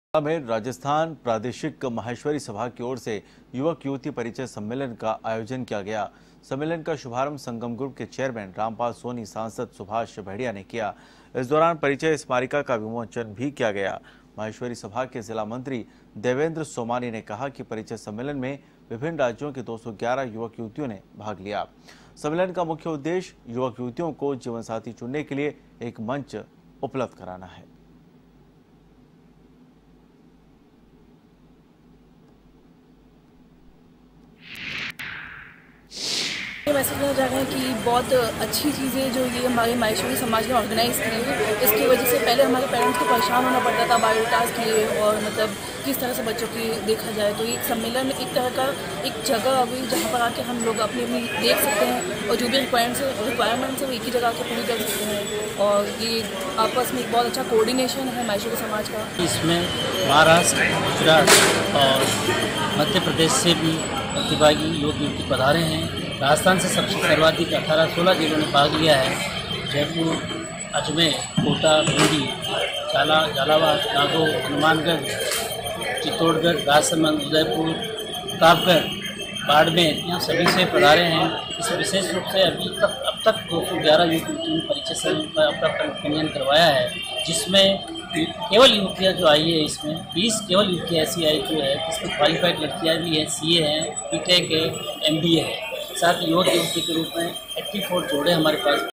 में राजस्थान प्रादेशिक माहेश्वरी सभा की ओर से युवक युवती परिचय सम्मेलन का आयोजन किया गया। सम्मेलन का शुभारंभ संगम ग्रुप के चेयरमैन रामपाल सोनी, सांसद सुभाष भेड़िया ने किया। इस दौरान परिचय स्मारिका का विमोचन भी किया गया। माहेश्वरी सभा के जिला मंत्री देवेंद्र सोमानी ने कहा कि परिचय सम्मेलन में विभिन्न राज्यों के 211 युवक युवतियों ने भाग लिया। सम्मेलन का मुख्य उद्देश्य युवक युवतियों को जीवन साथी चुनने के लिए एक मंच उपलब्ध कराना है। मैसेज देना चाह रहे हैं कि बहुत अच्छी चीज़ें जो ये हमारे माहेश्वरी समाज ने ऑर्गेनाइज़ की है। इसकी वजह से पहले हमारे पेरेंट्स को परेशान होना पड़ता था बायोडाटास के लिए और मतलब किस तरह से बच्चों की देखा जाए, तो एक सम्मेलन एक तरह का एक जगह अभी जहाँ पर आके हम लोग अपनी अपनी देख सकते हैं और जो भी रिक्वायरमेंट्स है वो एक ही जगह आके पूरी कर सकते हैं। और ये आपस में एक बहुत अच्छा कोऑर्डिनेशन है माहेश्वरी समाज का। इसमें महाराष्ट्र, गुजरात और मध्य प्रदेश से भी प्रतिभागी युवक युवती पधारे हैं। राजस्थान से सबसे सर्वाधिक 18-16 जिलों ने भाग लिया है। जयपुर, अजमेर, कोटा, बूंदी, झालावाड़, नागौर, हनुमानगढ़, चित्तौड़गढ़, राजसमंद, उदयपुर, प्रतापगढ़, बाड़मेर, यहाँ सभी से पधारे हैं। इस विशेष रूप से अब तक 211 युवक युवतियों ने परिचय से अपना पंजीयन करवाया है, जिसमें केवल युवतियाँ जो आई है, इसमें 20 केवल युवतियाँ ऐसी आई जो है जिसमें क्वालिफाइड लड़कियाँ भी हैं, CA हैं, BTech है, MBA है। साथ ही युवक युवती के रूप में 84 जोड़े हमारे पास